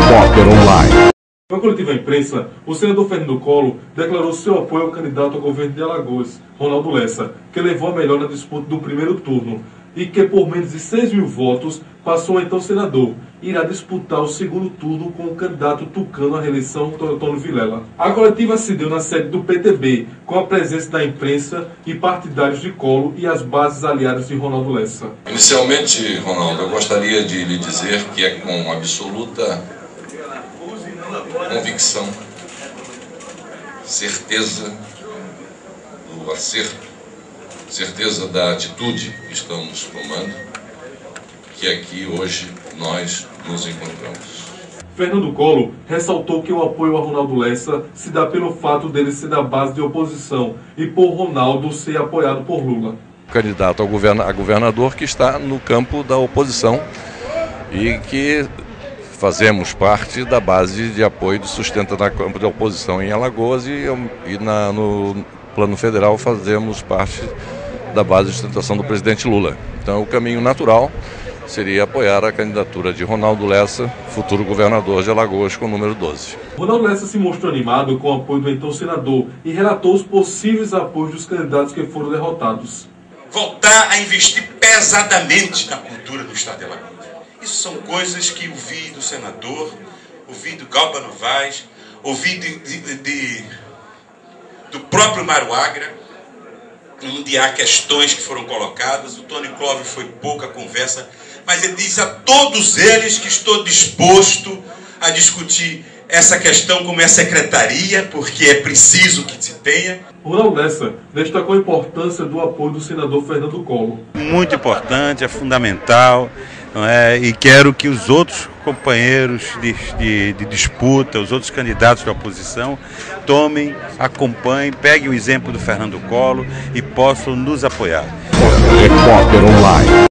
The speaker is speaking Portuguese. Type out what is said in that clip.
Repórter Online. Na coletiva à imprensa, o senador Fernando Collor declarou seu apoio ao candidato ao governo de Alagoas, Ronaldo Lessa, que levou a melhor na disputa do primeiro turno e que, por menos de 6 mil votos, passou a então senador. Irá disputar o segundo turno com o candidato tucano à reeleição, Antônio Vilela. A coletiva se deu na sede do PTB, com a presença da imprensa e partidários de Collor e as bases aliadas de Ronaldo Lessa. Inicialmente, Ronaldo, eu gostaria de lhe dizer que é com absoluta convicção, certeza do acerto, certeza da atitude que estamos tomando, que aqui hoje nós nos encontramos. Fernando Collor ressaltou que o apoio a Ronaldo Lessa se dá pelo fato dele ser da base de oposição e por Ronaldo ser apoiado por Lula. Candidato a governador que está no campo da oposição e que fazemos parte da base de apoio de sustento na campo da oposição em Alagoas no plano federal fazemos parte da base de sustentação do presidente Lula. Então o caminho natural seria apoiar a candidatura de Ronaldo Lessa, futuro governador de Alagoas, com o número 12. Ronaldo Lessa se mostrou animado com o apoio do então senador e relatou os possíveis apoios dos candidatos que foram derrotados. Voltar a investir pesadamente na cultura do estado de Alagoas. Isso são coisas que ouvi do senador, ouvi do Galba Novaes, ouvi do próprio Mário Agra, onde há questões que foram colocadas. O Tony Clóvis foi pouca conversa, mas ele diz a todos eles que estou disposto a discutir essa questão com minha secretaria, porque é preciso que se tenha. Ronaldo Lessa destacou a importância do apoio do senador Fernando Collor. Muito importante, é fundamental, não é? E quero que os outros companheiros de disputa, os outros candidatos da oposição, tomem, acompanhem, peguem o exemplo do Fernando Collor e possam nos apoiar. Repórter Online.